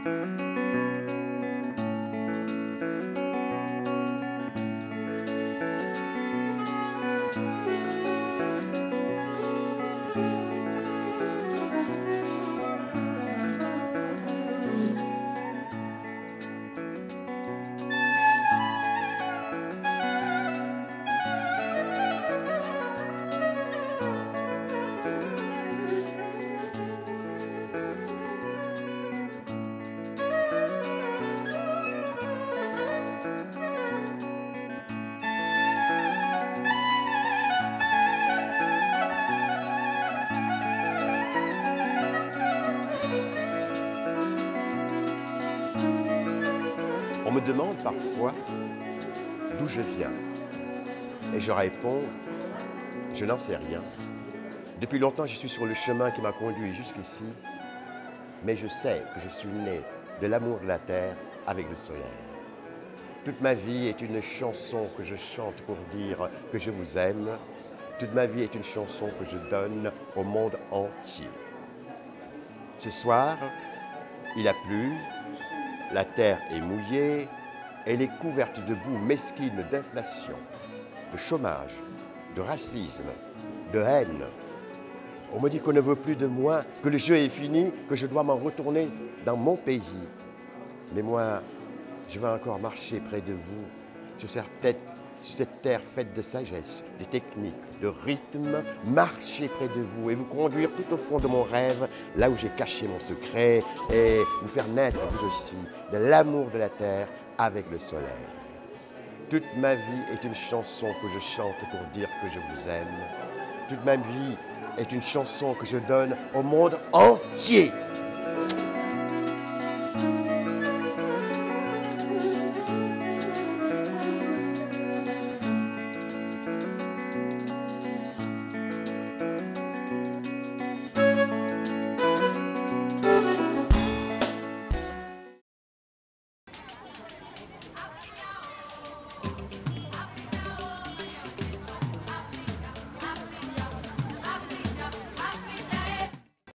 On me demande parfois d'où je viens. Et je réponds, je n'en sais rien. Depuis longtemps, je suis sur le chemin qui m'a conduit jusqu'ici. Mais je sais que je suis né de l'amour de la terre avec le soleil. Toute ma vie est une chanson que je chante pour dire que je vous aime. Toute ma vie est une chanson que je donne au monde entier. Ce soir, il a plu, la terre est mouillée, elle est couverte de boue mesquine d'inflation, de chômage, de racisme, de haine. On me dit qu'on ne veut plus de moi, que le jeu est fini, que je dois m'en retourner dans mon pays. Mais moi, je vais encore marcher près de vous, sur cette terre faite de sagesse, de technique, de rythme, marcher près de vous et vous conduire tout au fond de mon rêve, là où j'ai caché mon secret, et vous faire naître, vous aussi, de l'amour de la terre avec le soleil. Toute ma vie est une chanson que je chante pour dire que je vous aime. Toute ma vie est une chanson que je donne au monde entier.